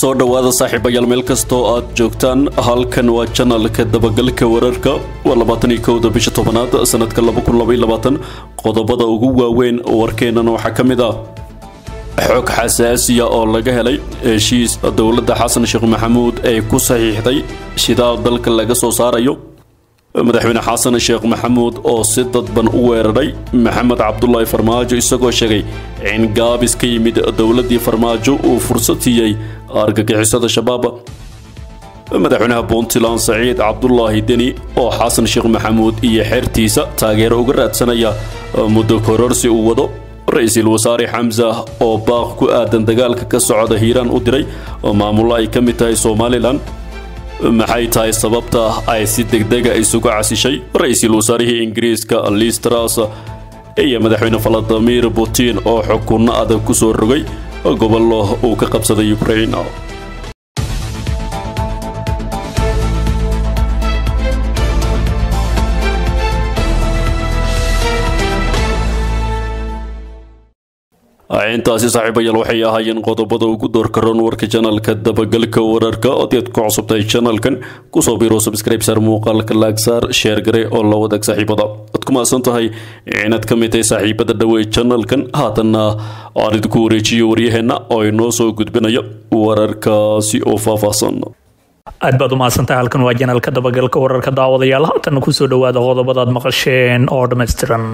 soo dhawaada saaxiibayaal meel kastoo aad joogtaan halkan waa channelka dabagalka wararka waa 21 bisha 10aad sanadka 2022 qodobada ugu waaweyn warkeenana waxa kamid ah xog xasaasi ah oo laga helay heshiis dawladda Xasan Sheekh Maxamuud ay ku saxiixday shidaal dalka laga soo saarayo madaxweyne Xasan Sheekh Maxamuud oo si dadban u weeraray Maxamed Cabdullaahi Farmaajo isagoo sheegay in gaabis ka yimid dawladii Farmaajo uu fursad siiyay argagixisada shabaab madaxweynaha Puntland Saciid Cabdullaahi Deni oo Xasan Sheekh Maxamuud iyo xertiisa taageero uga raadsanaya muddo kororsi uu wado ra'iisul wasaare Xamza oo baaq ku aadan dagaalka ka socda Hiiraan u diray maamul ay ka mid tahay Somaliland maxay tahay sababta ay si degdeg ah isugu casishay ra'iisul wasaarihii Ingiriiska Liz Truss iyo madaxweyne Vladimir Putin oo xukunno adag ku soo rogay gobollo uu ka qabsaday Ukraine intaasi saaxiibayaal waxay ahaayeen qodobada ugu doorka roon warka channelka dabagalka wararka oo aad ku cusubtay channelkan ku soo biiro subscribe sar muuqaalka like sar share gare oo la wadaag saaxiibada ad ku maasan tahay inaad ka mid tahay saaxiibada dhawey channelkan haatana aan idinku wareejiyo waryaheena oo inoo soo gudbinayo wararkaasi oo faahfaahsan aad baad u maasantahay halkan waa channelka dabagalka wararka daawadayaal haatan ku soo dhawaada qodobada aad maqasheen oo dhameystiran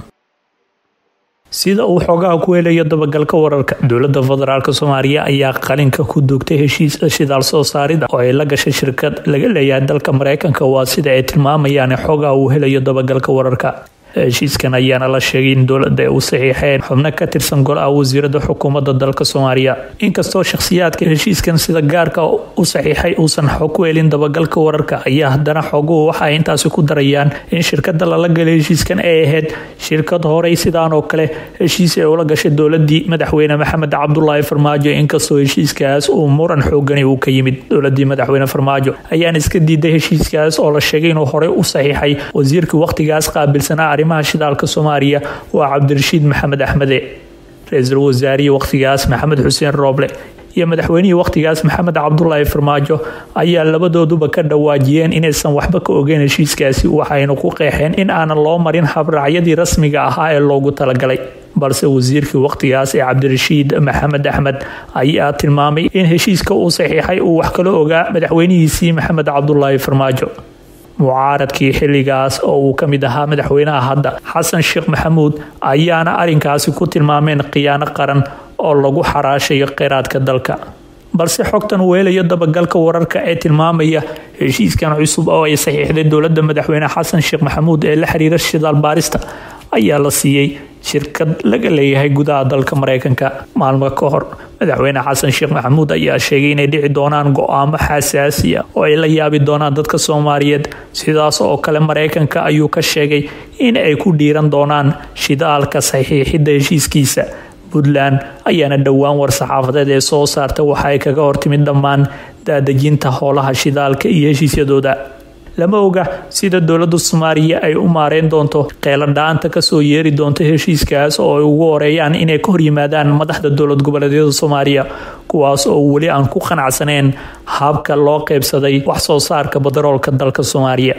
sida uu xogaha ku helayo dabagalka wararka dowladda federaalka Soomaaliya ayaa qalinka ku dugtay heshiis shidaal soo saarida oo ay la gashay shirkad laga leeyahay dalka Mareykanka waa sida ay tilmaamayaan xogaha uu helayo dabagalka wararka heshiiskan ayaana la sheegay in dowladda ay u saxiixeen xubno ka tirsan golaha wasiirada xukuumadda dalka Soomaaliya inkastoo shakhsiyaadka heshiiskan sida gaarka u saxiixay uusan xog ku helin dabagalka wararka ayaa haddana xoguhu waxa ay intaasi ku darayaan in shirkadda lala galay heshiiskan ay ahayd shirkad horey sidaan oo kale heshiis ay ula gashay dowladii madaxweyne Maxamed Cabdullaahi Farmaajo inkastoo heshiiskaas uu muran xoogani uu ka yimid dowladii madaxweyne Farmaajo ayaan iska diiday heshiiskaas oo la sheegay inuu horey u saxiixay wasiirkii waqtigaas qaabilsanaa arrimaha shidaalka Soomaaliya waa Cabdirashiid Maxamed Axmed ra'iisul wasaarihi waqtigaas Maxamed Xuseen Rooble iyo madaxweynihii waqtigaas Maxamed Cabdullaahi Farmaajo ayaa labadooduba ka dhawaajiyeen inaysan waxba ka ogeyn heshiiskaasi waxayna ku qeexeen in aan loo marin habraacyadii rasmiga ahaa ee loogu talagalay balse wasiirkii waqtigaas ee Cabdirashiid Maxamed Axmed ayaa tilmaamay in heshiiska uu saxiixay uu wax kala ogaa madaxweynihiisii Maxamed Cabdullaahi Farmaajo mucaaradkii xilligaas oo uu ka mid ahaa madaxweynaha hadda Xasan Sheekh Maxamuud ayaana arinkaasi ku tilmaameen khiyaano qaran oo lagu xaraashayo kheyraadka dalka balse xogtan weelayo dabagalka wararka ee tilmaamaya heshiiskan cusub oo ay saxiixday dowladda madaxweyne Xasan Sheekh Maxamuud ee la xiriira shidaal baarista ayaa la siiyay shirkad laga leeyahay gudaha dalka Mareykanka maalmo ka hor madaxweyne Xasan Sheekh Maxamuud ayaa sheegay inay dhici doonaan go'aamo xasaasi ah oo ay la yaabi doonaan dadka Soomaaliyeed sidaas oo kale Mareykanka ayuu ka sheegay in ay ku dhiiran doonaan shidaalka saxiixida heshiiskiisa Puntland ayaana dhawaan war saxaafadeed ee soo saartay waxa ay kaga hortimid dhammaan daadajinta howlaha shidaalka iyo heshiisyadooda lama oga sida dowladda Soomaaliya ay u maareen doonto qeeladhaanta ka soo yeeri doonto heshiiskaas oo ay ugu horeeyaan inay ka horyimaadaan madaxda dowlad goboleedyada Soomaaliya kuwaas oo wali aan ku qanacsaneen habka loo qaybsaday wax soo saarka badaroolka dalka Soomaaliya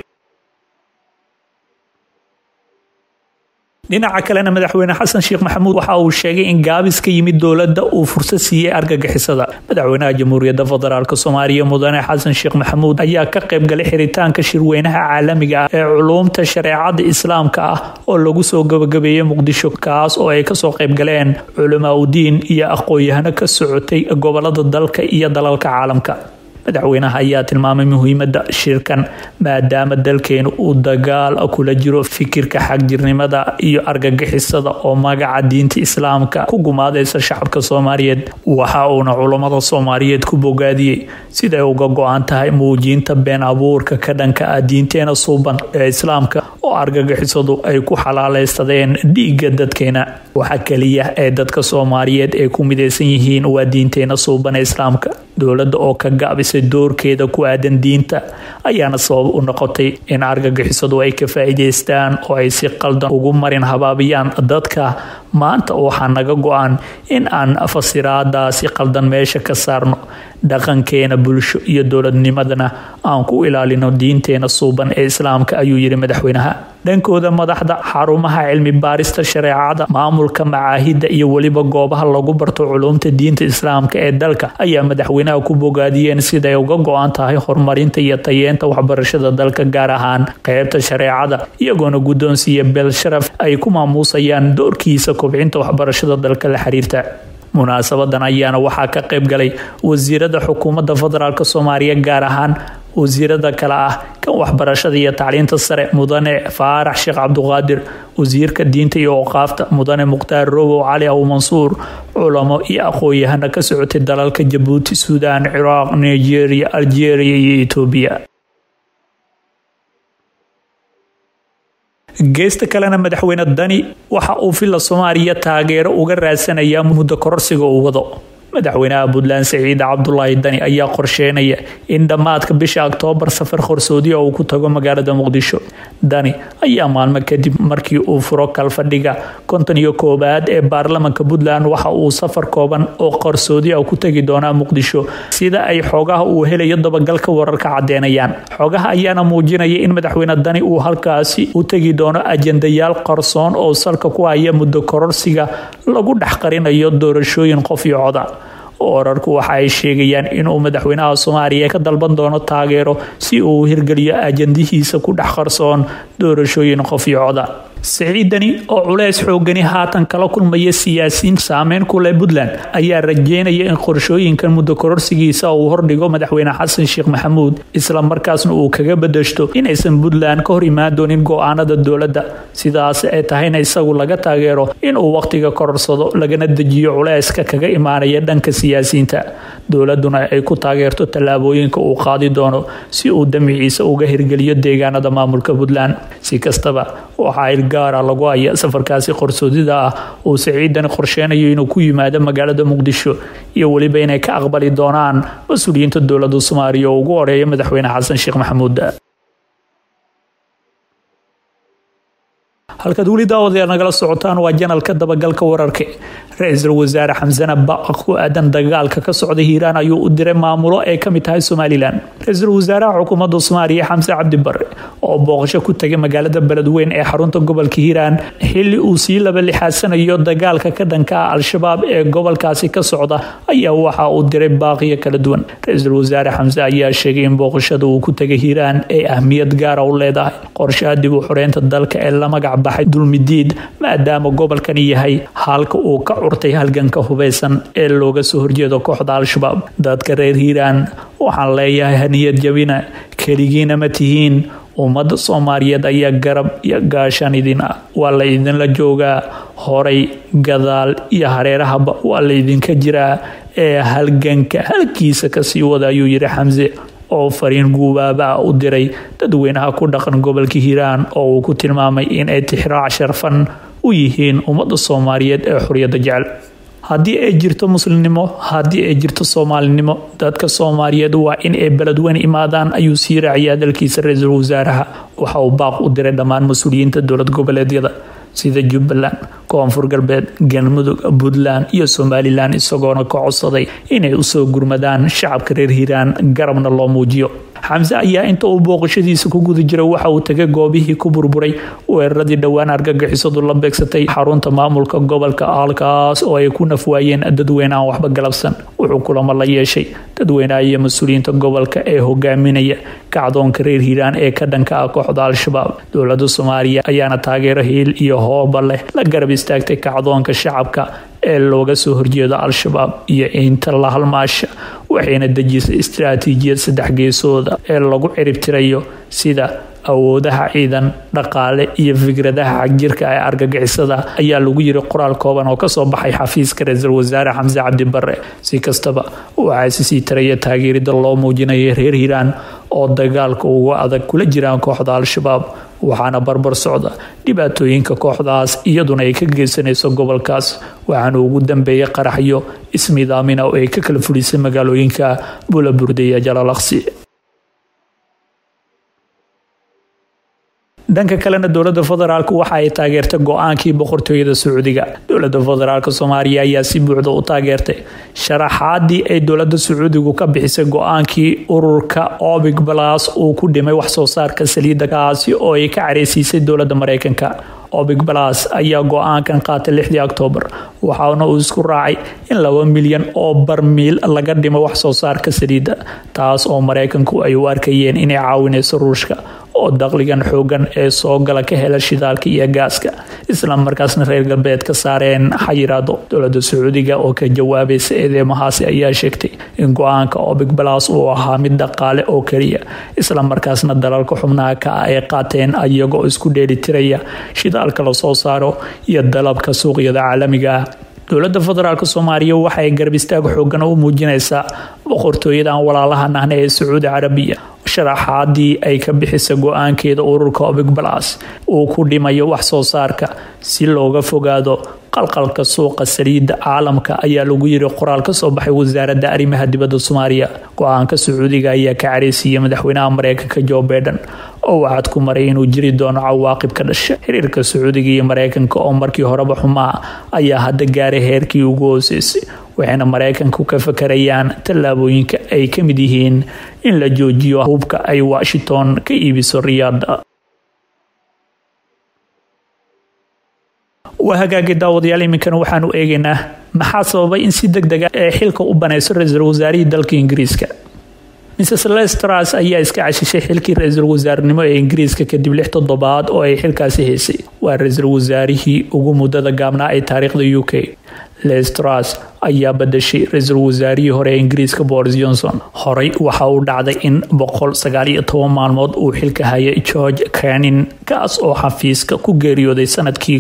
dhinaca kalena madaxweyne Xasan Sheekh Maxamuud waxa uu sheegay in gaabis ka yimid dowladda uu fursad siiyay argagixisada madaxweynaha Jamhuuriyadda Federaalka Soomaaliya mudane Xasan Sheekh Maxamuud ayaa ka qayb galay xiritaanka shirweynaha caalamiga ah ee culuumta shareecada islaamka ah oo lagu soo gabagabeeyay Muqdisho kaas oo ay ka soo qayb galeen culamaa u diin iyo aqoon-yahano ka socotay gobolada dalka iyo dalalka caalamka madaxweynaha ayaa tilmaamay muhiimadda shirkan maadaama dalkeenu uu dagaal kula jiro fikirka xagjirnimada iyo argagixisada oo magaca diinta islaamka ku gumaadaysa shacabka Soomaaliyeed waxa uuna culimada Soomaaliyeed ku bogaadiyay sida ay uga go'an tahay muujinta been abuurka ka dhanka ah diinteena suuban ee islaamka oo argagixisadu ay ku xalaaleysadeen dhiigga dadkeena waxa kaliya ee dadka Soomaaliyeed ay ku midaysan yihiin waa diinteena suuban ee islaamka dowladda oo ka gaabisay doorkeeda ku aadan diinta ayaana sabab u noqotay in argagixisadu ay ka faa'iidaystaan oo ay si qaldan ugu marin habaabiyaan dadka. maanta waxaa naga go-an in aan fasiraadaasi qaldan meesha ka saarno, dhaqankeena bulsho iyo dowladnimadana aan ku ilaalino diinteena suuban ee islaamka, ayuu yiri madaxweynaha. dhankooda madaxda xarumaha cilmi baarista shareecada, maamulka macaahida iyo weliba goobaha lagu barto culuumta diinta islaamka ee dalka ayaa madaxweynaha ku bogaadiyeen siday uga go-an tahay horumarinta iyo tayeenta waxbarashada dalka, gaar ahaan qeybta shareecada, iyagoona guddoonsiiya beel sharaf ay ku maamuusayaan doorkiisa kobcinta waxbarashada dalka la xiriirta. munaasabadan ayaana waxaa ka qayb galay wasiirada xukuumadda federaalk Soomaaliya, gaar ahaan wasiirada kale ah kan waxbarashada iyo tacliinta sare mudane Faarax Sheekh Cabduqaadir, wasiirka diinta iyo awqaafta mudane Mukhtaar Robow Cali Aw Mansuur, culamo iyo aqoon-yahano ka socotay dalalka Jabuuti, Suudaan, Ciraaq, Nigeria, Algeria iyo Itoobiya. geesta kalena madaxweyne Dani waxa uu filla Soomaaliya taageero uga raadsanaya muddo kororsiga uu wado. madaxweynaha Puntland Siciid Cabdullaahi Dani ayaa qorsheynaya in dhammaadka bisha Oktoobar safar qarsoodi uu ku tago magaalada Muqdisho. Dani ayaa maalmo kadib markii uu furo kalfadhiga 51aad ee baarlamaanka Puntland waxa uu safar kooban oo qarsoodi ku tagi doonaa Muqdisho, sida ay xogaha uu helayo dabagalka wararka cadeynayaan. xogaha ayaana muujinaya in madaxweyne Dani uu halkaasi u tagi doono ajendayaal qarsoon oo salka ku haya muddo kororsiga lagu dhaxqarinayo doorashooyin qof iyo cod. wararku waxa ay sheegayaan inuu madaxweynaha Soomaaliya ka dalban doono taageero si uu hirgeliyo ajandihiisa ku dhex qarsoon doorashooyin qof iyo cod. Siciid Dani oo culays xoogani haatan kala kulmaya siyaasiyiin saameyn ku leh Puntland ayaa rajeynaya in qorshooyinkan muddo kororsigiisa uu hordhigo madaxweyne Xasan Sheekh Maxamuud, isla markaasna uu kaga bedeshto inaysan Puntland ka hor imaan doonin go'aanada dowladda, sidaas ay tahayna isagu laga taageero inuu waqtiga kororsado lagana dejiyo culayska kaga imaanaya dhanka siyaasiyiinta. dowladuna ay ku taageerto tallaabooyinka uu qaadi doono si uu damiciisa uga hirgeliyo deegaanada maamulka Puntland. si kastaba waxa gaara lagu haya safarkaasi qarsoodida ah oo Siciid Dani qorsheynayo inuu ku yimaado magaalada Muqdisho, iyo waliba inay ka aqbali doonaan mas'uuliyiinta dowladda Soomaaliya oo ugu horeeya madaxweyne Xasan Sheekh Maxamuud. halka dawladda oo nagala socotaan waa janalka dabagalka wararka. Ra'iisul Wasaare Xamse Baaq ku aadan dagaalka ka socda Hiiraan ayuu u diray maamulo ay ka mid tahay Somaliland. Ra'iisul Wasaaraha xukuumadda Soomaaliya Xamse Cabdi Barre oo booqasho ku tagay magaalada Beledweyne ee xarunta gobolka Hiiraan xilli uu sii laba lixaasanayo dagaalka ka dhanka ah Al-Shabaab ee gobolkaasi ka socda ayaa waxa uu diray baaqiyo kala duwan. Ra'iisul Wasaare Xamse ayaa sheegay in booqashada uu ku tagay Hiiraan ay ahmiyad gaar ah u leedahay qorshaha dib u xoreynta dalka ee la magac baxay dulmidiid, maadaama gobolkan yahay halka uu ka urtay halganka hubeysan ee looga soo horjeedo kooxda Al-Shabaab. dadka reer Hiiraan waxaan leeyahay haniyad jabina, kaligiina ma tihiin. ummadda Soomaaliyeed ayaa garab iyo gaashaan idin ah, waa la idinla joogaa horay gadaal iyo hareerahaba waa la idinka jiraa ee halganka halkiisa kasii wada, ayuu yiri Xamse oo fariin guubaaba u diray dadweynaha ku dhaqan gobolka Hiiraan oo uu ku tilmaamay in ay tixraac sharfan u yihiin ummadda Soomaaliyeed ee xuriyadda jecel. haddii ay jirto muslimnimo, haddii ay jirto Soomaalinimo, dadka Soomaaliyeed waa in ay Beledweyne imaadaan, ayuu sii raaciyay dalkiisa ra'iisul wasaaraha. waxa uu baaq u diray dhammaan mas'uuliyiinta dowlad goboleedyada sida Jubbaland, Koonfur Galbeed, Galmudug, Puntland iyo Somaliland, isagoona ka codsaday inay u soo gurmadaan shacabka reer Hiiraan, garabna loo muujiyo. Xamse ayaa inta uu booqashadiisa ku guda jiray waxa uu tagay goobihii ku burburay weeraradii dhawaan argagixisadu la beegsatay xarunta maamulka gobolka, halkaas oo ay ku nafwaayeen dadweyne aan waxba galabsan. wuxuu kulamo la yeeshay dadweynaha iyo mas'uuliyiinta gobolka ee hogaaminaya kacdoonka reer Hiiraan ee ka dhanka ah kooxda Al-Shabaab. dowladda Soomaaliya ayaana taageero hiil iyo hooba leh la garab istaagtay kacdoonka shacabka ee looga soo horjeedo Al-Shabaab iyo inta la halmaasha, waxayna dejisay istiraatiijiyad saddex geesooda ee lagu ciribtirayo sida awoodaha ciidan, dhaqaale iyo fikradaha xagjirka ee argagixisada, ayaa lagu yiri qoraal kooban oo kasoo baxay xafiiska ra'iisul wasaare Xamse Cabdi Barre. si kastaba waxaa sii taraya taageerida loo muujinayo reer Hiiraan oo dagaalka ugu adag kula jiraan kooxda Al-Shabaab, waxaana barbar socda dhibaatooyinka kooxdaas iyaduna ay ka geysanayso gobolkaas waxaana ugu dambeeyay qaraxyo ismidaamina oo ay ka kala fulisay magaalooyinka Buulaburde iyo Jalalaqsi. dhanka kalena dowladda federaalku waxa ay taageertay go'aankii boqortooyada Sacuudiga. Dowladda federaalka Soomaaliya ayaa si buuxda u taageertay sharaxaadii ay dowladda Sacuudigu ka bixisay go'aankii ururka OPEC+ uu ku dhimay wax soo saarka saliidda kaasi oo ay ka careysiisay dowladda Mareykanka. OPEC+ ayaa go'aankan qaatay 6 Oktoobar waxaana uu isku raacay in 2 milyan oo barmiil laga dhimo wax soo saarka saliidda taas oo Mareykanku ay u arkayeen inay caawinayso Ruushka oo dakhligan xoogan ee soo gala ka hela shidaalka iyo gaaska isla markaasna reer galbeed ka saareen xayiraado. Dowladda Sacuudiga oo ka jawaabaysa eedeymahaasi ayaa sheegtay in go'aanka OPEC+ uu ahaa mid dhaqaale oo kaliya isla markaasna dalalka xubnaha ka ay qaateen ayagoo isku dheelitiraya shidaalka la soo saaro iyo dalabka suuqyada caalamiga. dowladda federaalka Soomaaliya waxa ay garab istaag xoogan u muujinaysaa boqortooyada walaalaha nahna ee Sacuudi Carabiya. sharaxaadii ay ka bixisay go'aankeeda ururka OPEC+ uu ku dhimayo wax soo saarka si looga fogaado qalqalka suuqa saliidda caalamka ayaa lagu yiri qoraal ka soo baxay wasaaradda arrimaha dibadda Soomaaliya. go'aanka Sacuudiga ayaa ka careysiyay madaxweynaha Mareykanka Joe Biden oo wacad ku maray inuu jiri doono cawaaqib ka dhashay xiriirka Sacuudiga iyo Mareykanka oo markii horeba xumaa ayaa hadda gaaray heerkii ugu hooseysay waxayna Mareykanku ka fakarayaan tallaabooyinka ay ka mid yihiin in la joojiyo hubka ay Washington ka iibiso Riyadh. wahagaagi daawadayaal iminkana waxaanu eegaynaa maxaa sababay in si degdeg ah ee xilka u banayso ra'iisul wasaarihii dalka Ingiriiska. Mrs. Liz Truss ayaa iska cashishay xilkii ra'iisul wasaarnimo ee Ingiriiska kadib 6 toddobaad oo ay xilkaasi haysay. waa ra'iisul wasaarihii ugu muddada gaabnaa ee taariikhda UK. Liz Truss ayaa badashay ra'iisul wasaarihii hore ee Ingiriiska Boris Johnson. Horey waxa uu dhacday in 119 maalmood uu xilka hayay George Canning kaas oo xafiiska ku geeriyooday sanadkii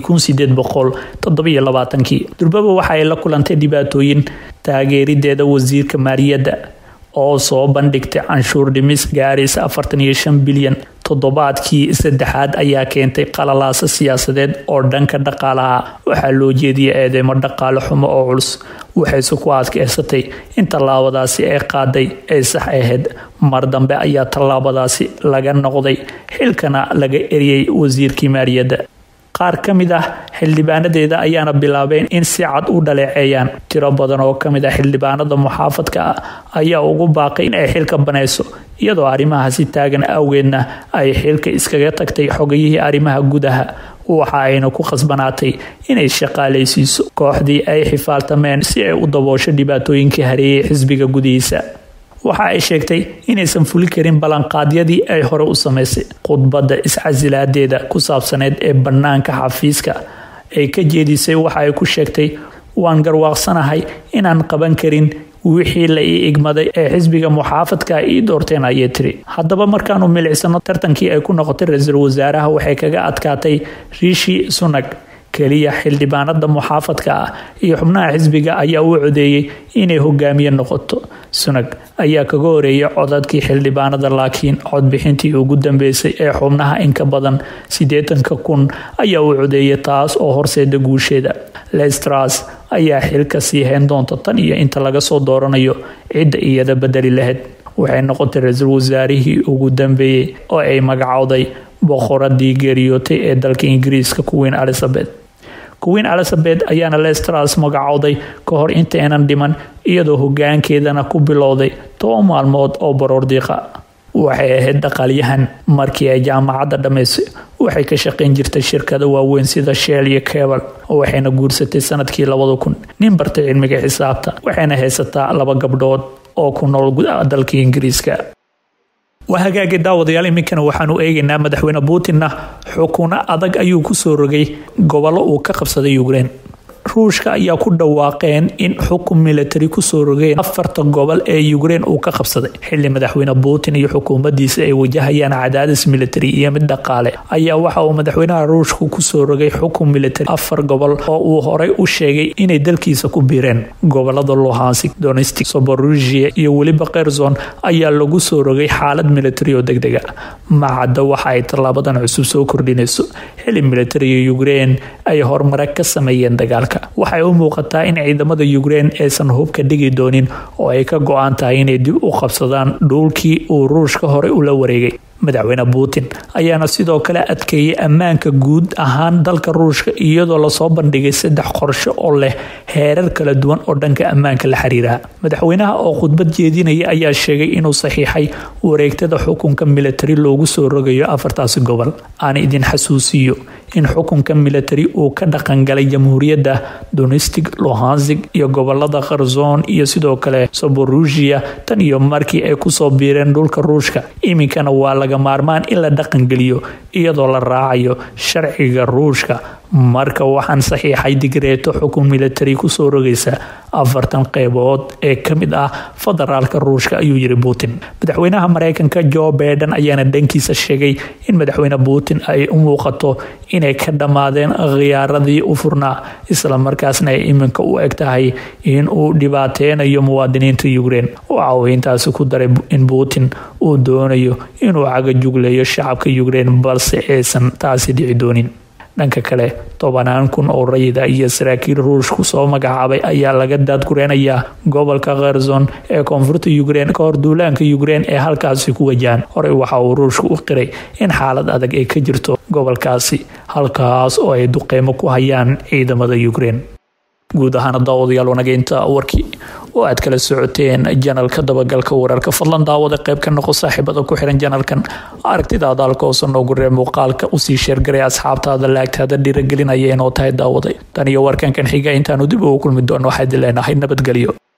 1827. Durbaba waxa ay la kulantay dhibaatooyin taageerideeda wasiirka maaliyadda oo soo bandhigtay canshuur dhimis gaaraysa 45 bilyan. toddobaadkii saddexaad ayaa keentay qalalaasa siyaasadeed oo dhanka dhaqaalaha. waxaa loo jeediyay eedeymo dhaqaale xumo oo culus waxayse ku adkeysatay in tallaabadaasi ay qaaday ay sax ahayd. mar dambe ayaa tallaabadaasi laga noqday xilkana laga eriyay wasiirkii maaliyadda. qaar ka mid ah xildhibaanadeeda ayaana bilaabeen in si cad u dhaleeceeyaan. tiro badan oo ka mid ah xildhibaanada muxaafadka ah ayaa ugu baaqay in ay xilka banayso iyadoo arrimahaasi taagan awgeedna ay xilka iskaga tagtay xogayihii arrimaha gudaha. waxa ayna ku khasbanaatay inay shaqaaleysiiso kooxdii ay xifaaltameen si ay u daboosho dhibaatooyinkii hareeyay xisbiga gudihiisa. waxa ay sheegtay inaysan fuli karin ballanqaadyadii ay hore u samaysay. khudbadda iscasilaadeeda ku saabsaneed ee bannaanka xafiiska ay ka jeedisay waxa ay ku sheegtay waan garwaaqsanahay inaan qaban karin wixii la ii igmaday ee xisbiga muxaafadka ii doorteen ayay tiri. haddaba markaanu milicsano tartankii ay ku noqotay ra'iisul wasaaraha waxay kaga adkaatay Rishi Sunak. kaliya xildhibaanada muxaafadka ah iyo xubnaha xisbiga ayaa u codeeyay inay hogaamiye noqoto. Sunak ayaa kaga horeeyay codadkii xildhibaanada laakiin codbixintii ugu dambeysay ee xubnaha in ka badan 80,000 ayaa u codeeyay taas oo horseeda guusheeda. Liz Truss ayaa xilka sii hayn doonta tan iyo inta laga soo dooranayo cidda iyada bedeli lahayd. waxay noqotay ra'iisul wasaarihii ugu dambeeyay oo ay magacowday boqoradii geeriyootay ee dalka Ingiriiska Queen Elizabeth. Queen Elizabeth ayaana Liz Truss magacowday ka hor inta aanan dhiman iyadoo hoggaankeedana ku bilowday 10 maalmood oo baroor diiqa. waxay ahayd dhaqaalyahan markii ay jaamacadda dhamaysay. waxay ka shaqayn jirtay shirkado waaweyn sida Shell iyo Cable waxayna guursatay sanadkii 2000 nin bartay cilmiga xisaabta. waxayna haysataa 2 gabdhood oo ku nool gudaha dalka Ingiriiska. wahagaagi daawadayaal iminkana waxaanu eegaynaa madaxweyne Putin xukuno adag ayuu ku soo rogay gobollo uu ka qabsaday Ukraine. ruushka ayaa ku dhawaaqeen in xukun military kusoo rogeen 4 gobol ee Ukraine uu ka qabsaday xilli madaxweyne Putin iyo xukuumaddiisa ay wajahayaan cadaadis military iyo mid dhaqaale ayaa waxa uu madaxweynaha ruushku kusoo rogay xukun military 4 gobol oo uu horey u sheegay inay dalkiisa ku biireen gobolada Luhansk, Donetsk, Zaporizhzhia iyo weliba Kherson ayaa lagu soo rogay xaalad military oo degdeg ah macada waxa ay talaabadan cusub soo kordhinayso xilli military Ukraine ay horumar ka sameeyeen dagaalka waxay u muuqataa in ciidamada Ukraine aysan hub ka dhigi doonin oo ay ka go'an tahay inay dib u qabsadaan dhulkii uu Ruushka hore u la wareegay madaxweyne Putin ayaana sidoo kale adkeeyay ammaanka guud ahaan dalka Ruushka iyadoo la soo bandhigay 3 qorshe oo leh heerar kala duwan oo dhanka ammaanka la xiriira madaxweynaha oo khudbad jeedinaya ayaa sheegay inuu saxiixay wareegtada xukunka military loogu soo rogayo 4 gobol aan idin xasuusiyo in xukunka military uu ka dhaqan galay jamhuuriyadda Donetsk, Luhansk iyo gobolada Kherson iyo sidoo kale Zaporizhzhia tan iyo markii ay ku soo biireen dhulka Ruushka iminkana waa laga maarmaan in la dhaqan geliyo iyadoo la raacayo sharciga Ruushka marka waxaan saxiixay digreeto xukun military ku soo rogaysa 40 qaybood ee kamid ah federaalka Ruushka ayuu yiri Putin madaxweynaha Mareykanka Joe Biden ayaana dhankiisa sheegay in madaxweyne Putin ay u muuqato inay ka dhamaadeen khiyaaradii u furnaa isla markaasna ay iminka u egtahay in uu dhibaateynayo muwaadiniinta Ukraine waxa uu intaas ku daray in Putin uu doonayo inuu caga jugleeyo shacabka Ukraine balse aysan taasi dhici doonin dhanka kale 10,000 oo rayida iyo saraakiil Ruushku soo magacaabay ayaa laga daadgureenayaa gobolka Kherson ee koonfurta Ukraine ka hor duulaanka Ukraine ee halkaasi ku wajahan horey waxa uu Ruushku u qiray in xaalad adag ay ka jirto gobolkaasi halkaas oo ay duqeymo ku hayaan ciidamada Ukraine guud ahaan daawadayaal wanaagta warkii oo aad kala socoteen janalka dabagalka wararka fadlan daawada qayb ka noqo saaxiibada ku xiran janalkan aragtidaada halkaas noogu reeb muuqaalka u sii share garay asxaabtaada laagtaada dhiirigelinaya inoo tahay daawaday tan iyo warkan kan xiga intaanu dib ugu kulmi doono waxaad leenahay nabadgelyo